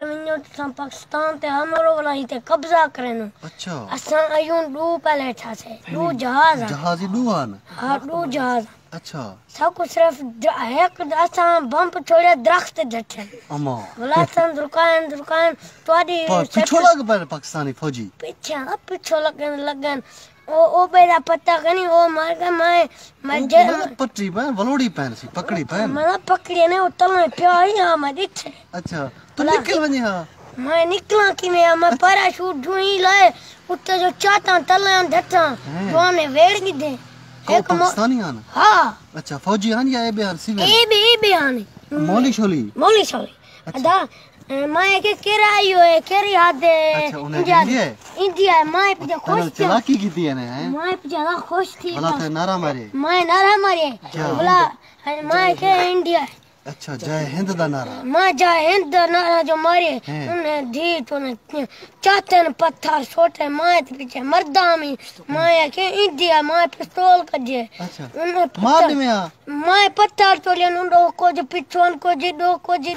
वञो त पाकिस्तान ते हमलो वाला ही ते कब्जा करेन। अच्छा असा आयूं दो पहले ठासे दो जहाज ही दो आन। हां दो जहाज। अच्छा सब कुछ सिर्फ एक असा बम छोड़े दरख्त डटे अम्मा बोला सन दुकान तोडी पीछे लग पर पाकिस्तानी फौजी पीछे लगन ओ बेरा पता कनी ओ मार के मैं जे पटरी पे वलोड़ी पैन सी पकड़ी पैन मैं पकड़ी ने उतल पिया ही हां मैं दिखे। अच्छा तू निकल वनी हां मैं निकला कि मैं पैराशूट ढूंढी लाए उते जो चाटा तले डटा जोने वेड़ की दे एक पाकिस्तानी आन। हां अच्छा फौजी आन या ए बिहार सिविल ए बिहार मौली छोली अदा मैं के केरा आयो है केरी हाथ दे। अच्छा उन्हें इंडिया मैं पे खुश थी चलाकी की थी ने मैं पे ज्यादा खुश थी भला थे नारा मारे मैं नारा मारे बोला मैं के इंडिया। अच्छा जय हिंद दा नारा मैं जय हिंद दा नारा जो मारे उन्हें धी तो ने चातन पत्थर छोटे मैं पीछे मर्दा में मैं के इंडिया मैं पिस्तौल कजे। अच्छा उन्हें मार में मैं पत्थर तो ले उनको को जो पिछोन को जिडो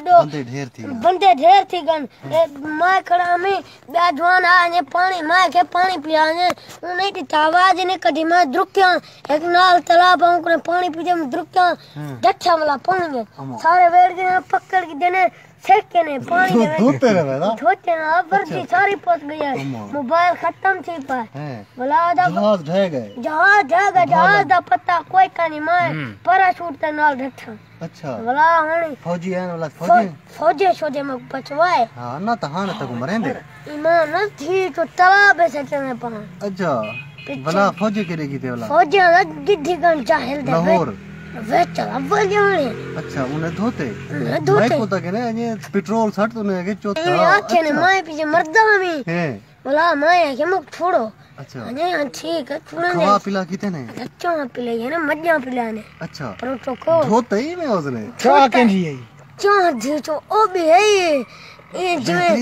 बंदे ढेर थी गन मैं खड़ा में बाजवान आने पानी मैं के पानी पियाने उन्हें की आवाज ने कदी मैं द्रुक्या एक नाल तालाब को पानी पी जम द्रुक्या डठा वाला पानी सारे वेड़ के पकड़ के देने सेके ने पानी धोते ना वर्दी सारी पहुंच गई है मोबाइल खत्म थी पर बोला जहाज ढह गए जहाज दा पता कोई का नहीं मैं पैराशूट ते नाल डठा। अच्छा बोला हणी फौजी है वाला फौजी में बचवाए हां ना त हां तक मरेंदे ईमान न थी तो तालाब से चने पा। अच्छा बोला फौजी के की थे वाला फौजी ना गिद्धी गन चाहल दे लाहौर वे चला बजाने। अच्छा उन्हें धोते मैं को तक ने ये पेट्रोल सट तो ने के चोता आखे ने मैं पीछे मर्दा में बोला मैं के मुक छोड़ो। अच्छा ने ठीक है छोड़ने खवा पिला किते ने अच्छा पिले है ना मज्जा पिलाने। अच्छा पर तो को धोते ही में उसने क्या के जी चाह जी तो ओ भी है ये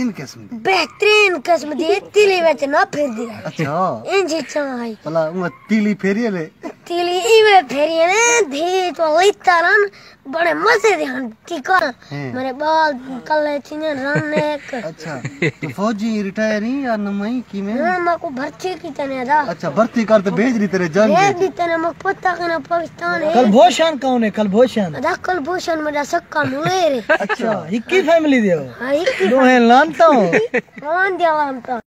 बेहतरीन किस्म दी तिली विच ना फिर दी। अच्छा इंजी चाह है भला उ तिली फेरिए ले तिली इवे फेरिए ने धी तो लितारन बड़े मजे दे टिका मेरे बाल कले चिने रन एक। अच्छा तो फौजी रिटायर ही या नमई की में मैं को भर्ती की तने दा। अच्छा भर्ती करते भेज दी तेरे जंग भेज दी तने मक पता कना पाकिस्तान है कलभूषण कौन है कलभूषण कलभूषण मेरा सक्का मुले रे। अच्छा एक ही फैमिली दे हां एक दो है लानता हूं कौन दे लानता।